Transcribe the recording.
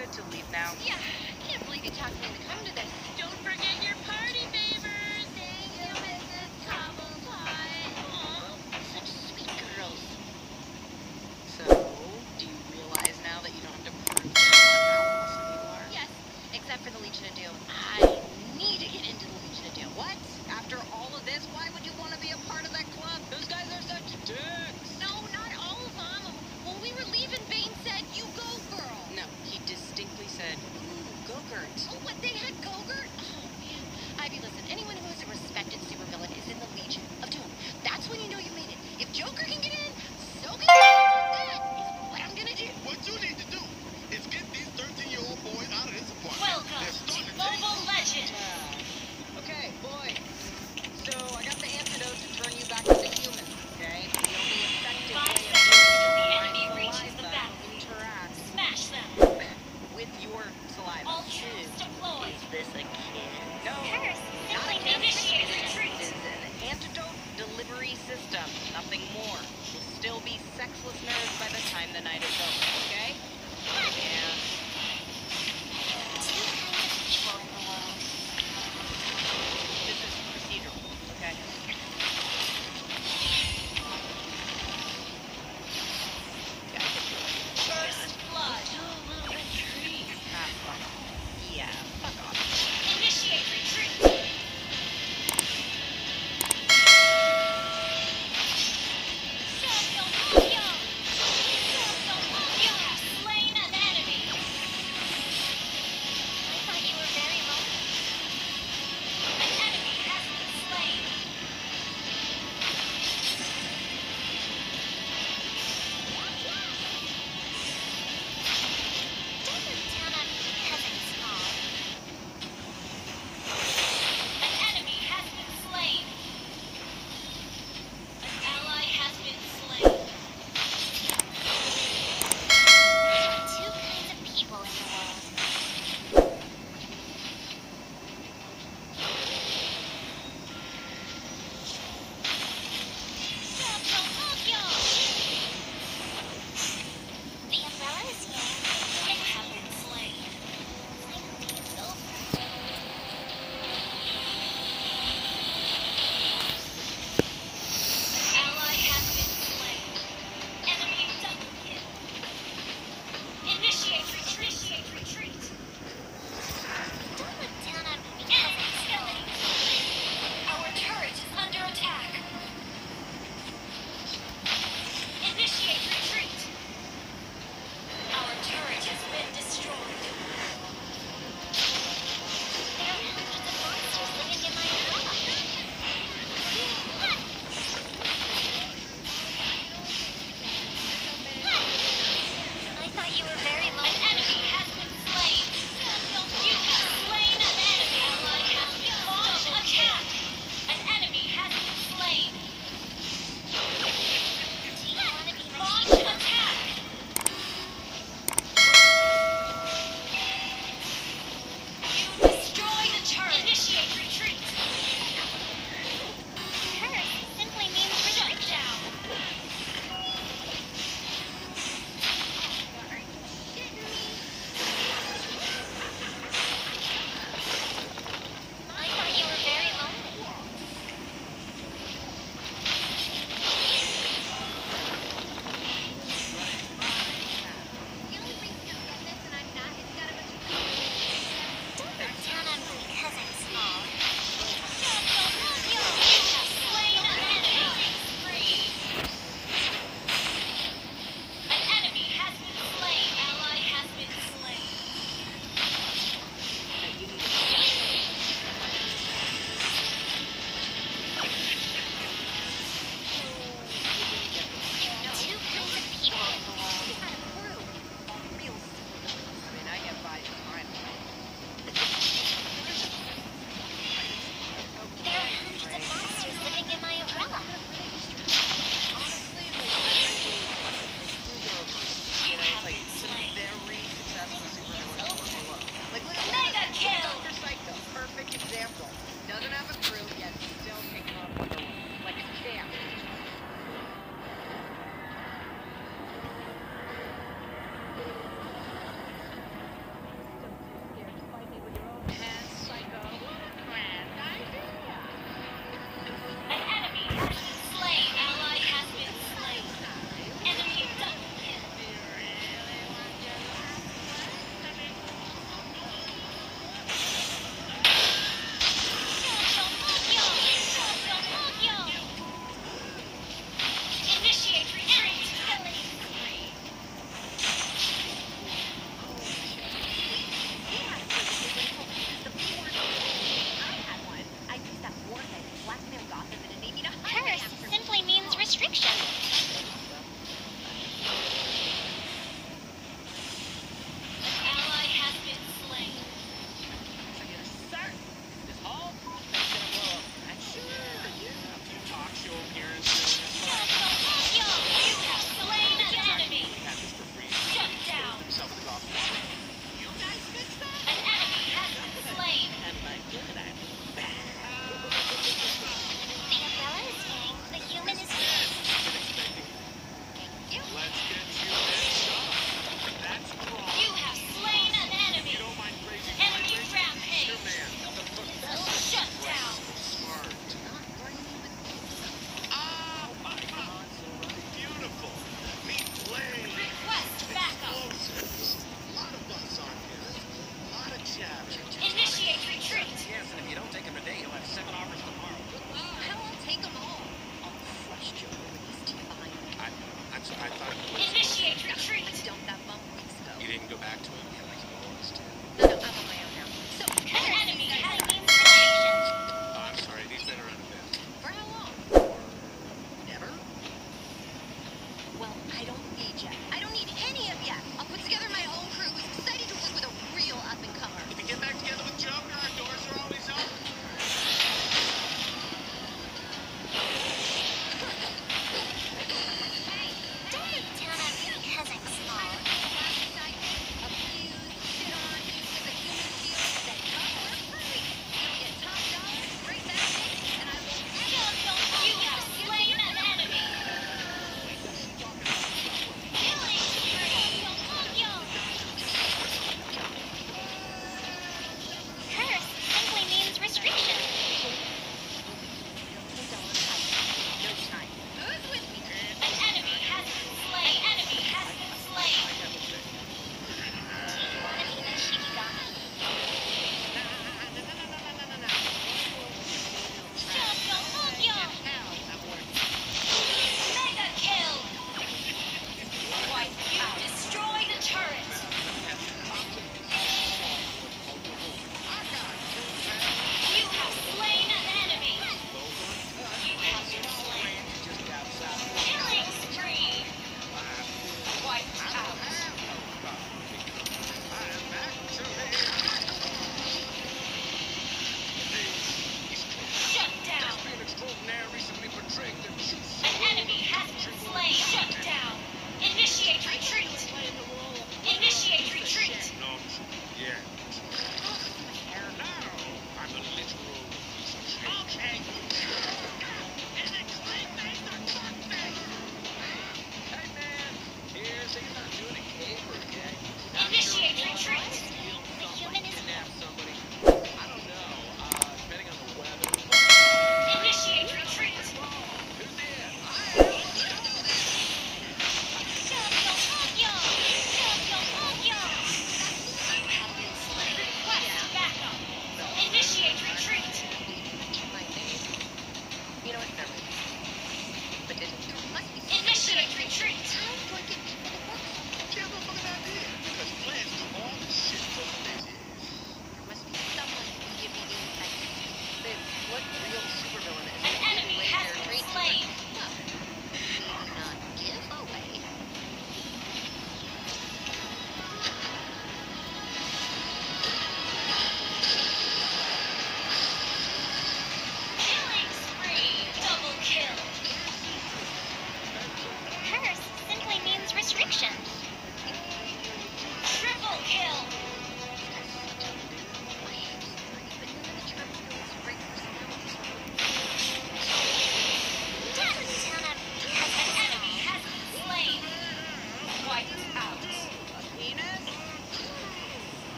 good to leave now? Yeah, can't believe you talked me into coming to this. Don't forget your party favors. Thank you, Mrs. Cobblepot. Aw, such sweet girls. So, do you realize now that you don't have to prove to anyone how awesome you are? Yes, except for the Legion of Doom. I need to get into the Legion of Doom. What? After all of this, why would you want to be a part of that club? Those guys are such dicks. No, not all of them. When we were leaving, Bane said, "You go, girl." No, he distinctly said, ooh, Go-Gurt. Oh, what, they had Go-Gurt? Oh, man. Ivy, listen, anyone who is a respected supervillain is in the Legion of Doom. That's when you know you made it. If Joker can get in, so can you. That is what I'm gonna do. What you need to do is get these 13-year-old boys out of this apartment. Welcome They're to starting to Mobile take... Legends! Okay, boy. So, I got the antidote to turn you back into human, okay? The only effective 5 way of seconds doing until the it is enemy for my reaches the saliva battlefield. interact Smash them! with your saliva. All troops deployed! Is this a kiss? No. Paris, Not a simply kiss. initiate retreat! This is an antidote delivery system, nothing more. We'll still be sexless nerds by the time the night is over.